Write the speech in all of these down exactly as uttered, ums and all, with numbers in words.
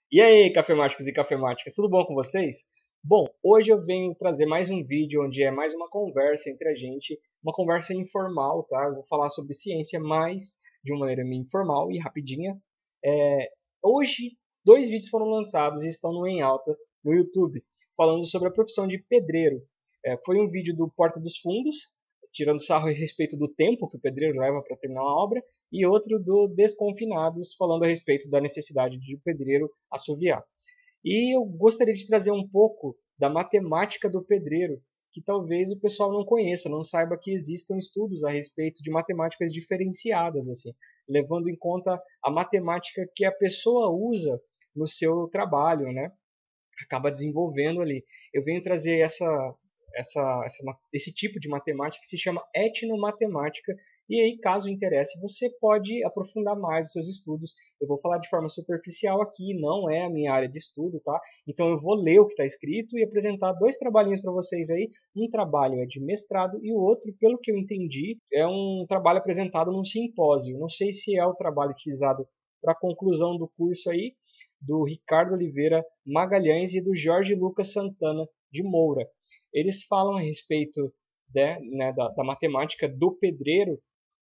E aí, cafemáticos e cafemáticas, tudo bom com vocês? Bom, hoje eu venho trazer mais um vídeo onde é mais uma conversa entre a gente, uma conversa informal, tá? Eu vou falar sobre ciência, mas de uma maneira meio informal e rapidinha. É, hoje, dois vídeos foram lançados e estão no Em Alta no YouTube, falando sobre a profissão de pedreiro. É, foi um vídeo do Porta dos Fundos, tirando sarro a respeito do tempo que o pedreiro leva para terminar uma obra, e outro do Desconfinados, falando a respeito da necessidade de o pedreiro assoviar. E eu gostaria de trazer um pouco da matemática do pedreiro, que talvez o pessoal não conheça, não saiba que existam estudos a respeito de matemáticas diferenciadas, assim, levando em conta a matemática que a pessoa usa no seu trabalho, né? Acaba desenvolvendo ali. Eu venho trazer essa essa, essa, esse tipo de matemática que se chama etnomatemática, e aí, caso interesse, você pode aprofundar mais os seus estudos. Eu vou falar de forma superficial aqui, não é a minha área de estudo, tá? Então eu vou ler o que está escrito e apresentar dois trabalhinhos para vocês aí. Um trabalho é de mestrado e o outro, pelo que eu entendi, é um trabalho apresentado num simpósio. Não sei se é o trabalho utilizado para a conclusão do curso aí, do Ricardo Oliveira Magalhães e do Jorge Lucas Santana de Moura. Eles falam a respeito de, né, da, da matemática do pedreiro,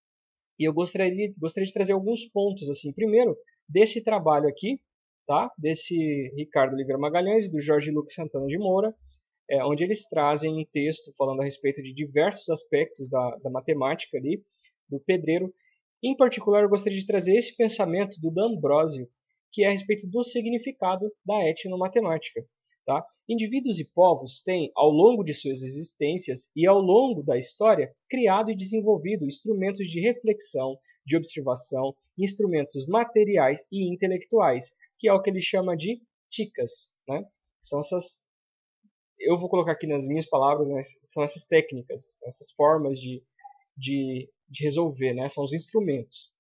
e eu gostaria, gostaria de trazer alguns pontos. Assim, primeiro, desse trabalho aqui, tá? Desse Ricardo Oliveira Magalhães e do Jorge Lucas Santana de Moura, é, onde eles trazem um texto falando a respeito de diversos aspectos da, da matemática ali, do pedreiro. Em particular, eu gostaria de trazer esse pensamento do D'Ambrosio, que é a respeito do significado da etnomatemática. Tá? Indivíduos e povos têm, ao longo de suas existências e ao longo da história, criado e desenvolvido instrumentos de reflexão, de observação, instrumentos materiais e intelectuais, que é o que ele chama de ticas. Né? São essas, eu vou colocar aqui nas minhas palavras, mas são essas técnicas, essas formas de, de, de resolver, né? São os instrumentos.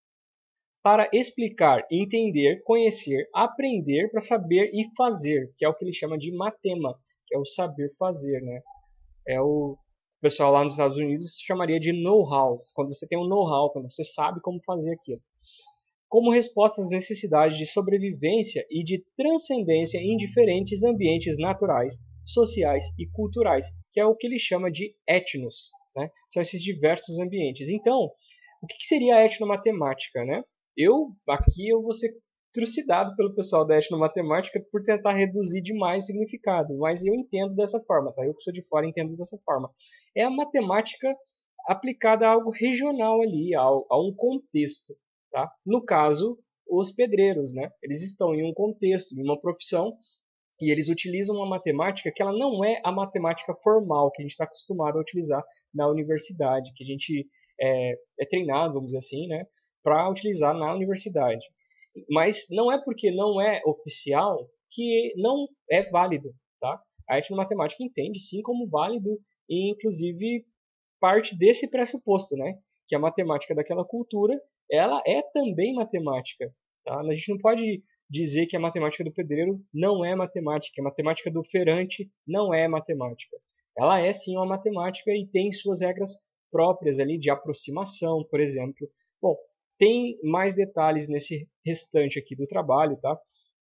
Para explicar, entender, conhecer, aprender para saber e fazer, que é o que ele chama de matema, que é o saber fazer, né? É o pessoal lá nos Estados Unidos chamaria de know-how, quando você tem um know-how, quando você sabe como fazer aquilo. Como resposta às necessidades de sobrevivência e de transcendência em diferentes ambientes naturais, sociais e culturais, que é o que ele chama de etnos, né? São esses diversos ambientes. Então, o que seria a etnomatemática, né? Eu, aqui, eu vou ser trucidado pelo pessoal da etnomatemática por tentar reduzir demais o significado, mas eu entendo dessa forma, tá? Eu que sou de fora entendo dessa forma. É a matemática aplicada a algo regional ali, a, a um contexto, tá? No caso, os pedreiros, né? Eles estão em um contexto, em uma profissão, e eles utilizam uma matemática que ela não é a matemática formal que a gente está acostumado a utilizar na universidade, que a gente é, é treinado, vamos dizer assim, né? Para utilizar na universidade. Mas não é porque não é oficial que não é válido, tá? A etnomatemática entende sim como válido e inclusive parte desse pressuposto, né? Que a matemática daquela cultura, ela é também matemática, tá? A gente não pode dizer que a matemática do pedreiro não é matemática, a matemática do feirante não é matemática. Ela é sim uma matemática e tem suas regras próprias ali de aproximação, por exemplo. Bom, tem mais detalhes nesse restante aqui do trabalho, tá?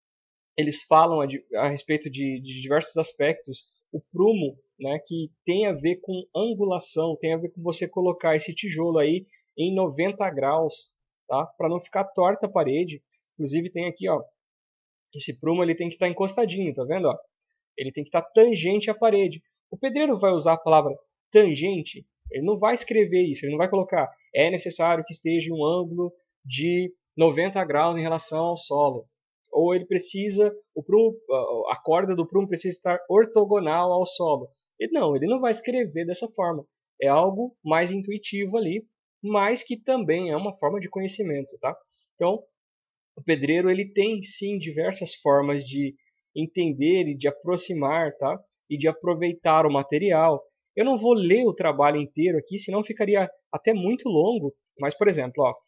Eles falam a, a respeito de, de diversos aspectos. O prumo, né, que tem a ver com angulação, tem a ver com você colocar esse tijolo aí em noventa graus, tá? Para não ficar torta a parede. Inclusive tem aqui, ó, esse prumo ele tem que estar tá encostadinho, tá vendo? Ó? Ele tem que estar tá tangente à parede. O pedreiro vai usar a palavra tangente, ele não vai escrever isso, ele não vai colocar é necessário que esteja em um ângulo de noventa graus em relação ao solo. Ou ele precisa, o prumo, a corda do prumo precisa estar ortogonal ao solo. Ele não, ele não vai escrever dessa forma. É algo mais intuitivo ali, mas que também é uma forma de conhecimento, tá? Então, o pedreiro ele tem sim diversas formas de entender e de aproximar, tá? E de aproveitar o material. Eu não vou ler o trabalho inteiro aqui, senão ficaria até muito longo. Mas, por exemplo, ó,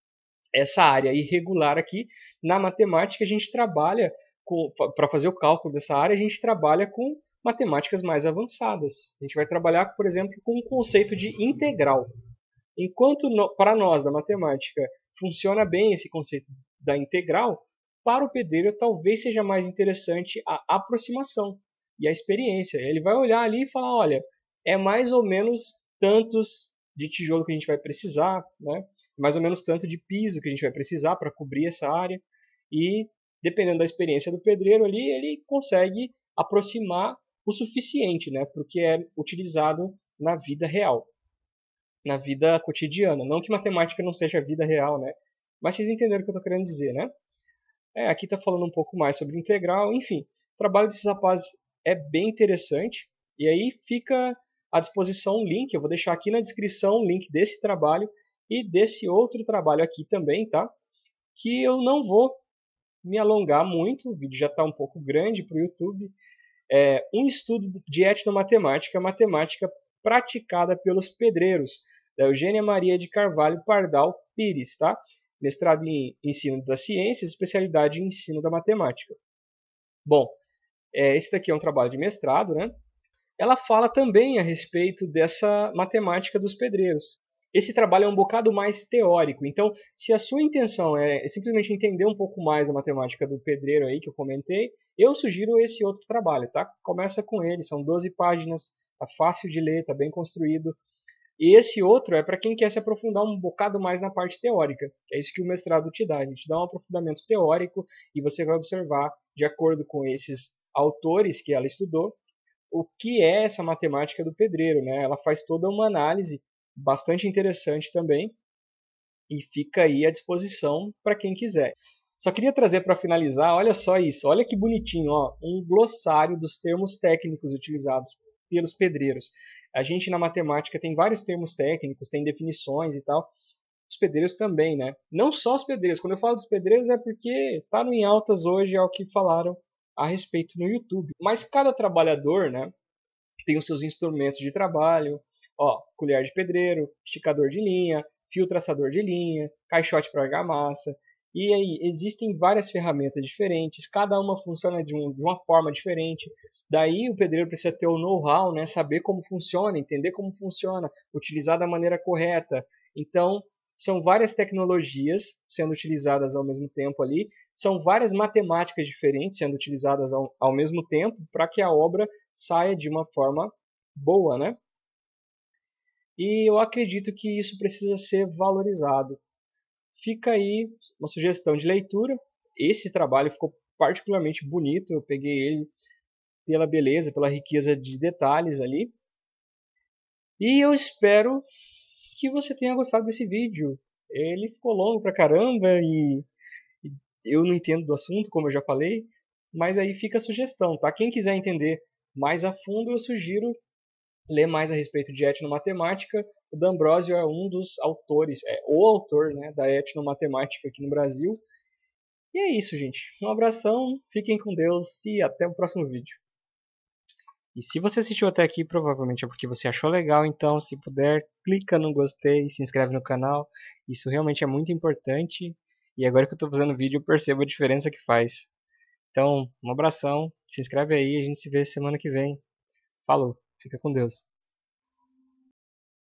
essa área irregular aqui, na matemática a gente trabalha, para fazer o cálculo dessa área, a gente trabalha com matemáticas mais avançadas. A gente vai trabalhar, por exemplo, com o conceito de integral. Enquanto no, para nós da matemática funciona bem esse conceito da integral, para o pedreiro talvez seja mais interessante a aproximação e a experiência. Ele vai olhar ali e falar, olha, é mais ou menos tantos de tijolo que a gente vai precisar, né? Mais ou menos tanto de piso que a gente vai precisar para cobrir essa área. E dependendo da experiência do pedreiro ali, ele consegue aproximar o suficiente, né? Porque é utilizado na vida real, na vida cotidiana. Não que matemática não seja a vida real, né? Mas vocês entenderam o que eu estou querendo dizer, né? É, aqui está falando um pouco mais sobre integral. Enfim, o trabalho desses rapazes é bem interessante. E aí fica à disposição um link. Eu vou deixar aqui na descrição o link desse trabalho e desse outro trabalho aqui também, tá? Que eu não vou me alongar muito. O vídeo já está um pouco grande para o YouTube. É um estudo de etnomatemática, matemática praticada pelos pedreiros, da Eugênia Maria de Carvalho Pardal Pires, tá? Mestrado em ensino das ciências, especialidade em ensino da matemática. Bom, é, esse daqui é um trabalho de mestrado, né? Ela fala também a respeito dessa matemática dos pedreiros. Esse trabalho é um bocado mais teórico, então se a sua intenção é simplesmente entender um pouco mais a matemática do pedreiro aí que eu comentei, eu sugiro esse outro trabalho, tá? Começa com ele, são doze páginas, tá fácil de ler, tá bem construído. E esse outro é para quem quer se aprofundar um bocado mais na parte teórica, que é isso que o mestrado te dá. Ele te dá um aprofundamento teórico e você vai observar, de acordo com esses autores que ela estudou, o que é essa matemática do pedreiro, né? Ela faz toda uma análise bastante interessante também e fica aí à disposição para quem quiser. Só queria trazer para finalizar, olha só isso, olha que bonitinho, ó, um glossário dos termos técnicos utilizados pelos pedreiros. A gente na matemática tem vários termos técnicos, tem definições e tal. Os pedreiros também, né? Não só os pedreiros. Quando eu falo dos pedreiros é porque tá no Em Altas hoje, é o que falaram a respeito no YouTube. Mas cada trabalhador, né, tem os seus instrumentos de trabalho. Ó, colher de pedreiro, esticador de linha, fio traçador de linha, caixote para argamassa. E aí, existem várias ferramentas diferentes, cada uma funciona de, um, de uma forma diferente. Daí o pedreiro precisa ter o know-how, né? Saber como funciona, entender como funciona, utilizar da maneira correta. Então, são várias tecnologias sendo utilizadas ao mesmo tempo ali, são várias matemáticas diferentes sendo utilizadas ao, ao mesmo tempo para que a obra saia de uma forma boa, né? E eu acredito que isso precisa ser valorizado. Fica aí uma sugestão de leitura. Esse trabalho ficou particularmente bonito. Eu peguei ele pela beleza, pela riqueza de detalhes ali. E eu espero que você tenha gostado desse vídeo. Ele ficou longo pra caramba e eu não entendo do assunto, como eu já falei. Mas aí fica a sugestão, tá? Quem quiser entender mais a fundo, eu sugiro ler mais a respeito de etnomatemática. O D'Ambrosio é um dos autores, é o autor, né, da etnomatemática aqui no Brasil. E é isso, gente. Um abração, fiquem com Deus e até o próximo vídeo. E se você assistiu até aqui, provavelmente é porque você achou legal, então se puder, clica no gostei, se inscreve no canal. Isso realmente é muito importante. E agora que eu estou fazendo vídeo, eu percebo a diferença que faz. Então, um abração, se inscreve aí, a gente se vê semana que vem. Falou, fica com Deus.